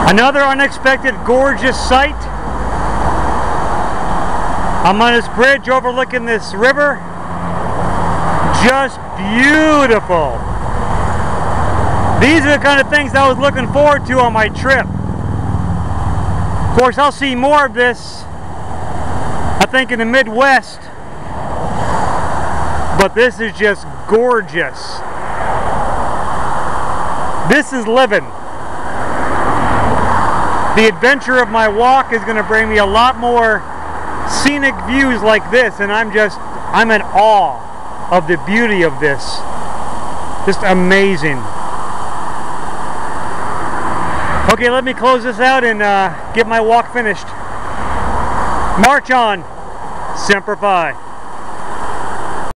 Another unexpected gorgeous sight. I'm on this bridge overlooking this river. Just beautiful. These are the kind of things I was looking forward to on my trip. Of course, I'll see more of this, I think, in the Midwest. But this is just gorgeous. This is living. The adventure of my walk is going to bring me a lot more scenic views like this, and I'm in awe of the beauty of this. Just amazing. Okay, let me close this out and get my walk finished. March on. Semper Fi.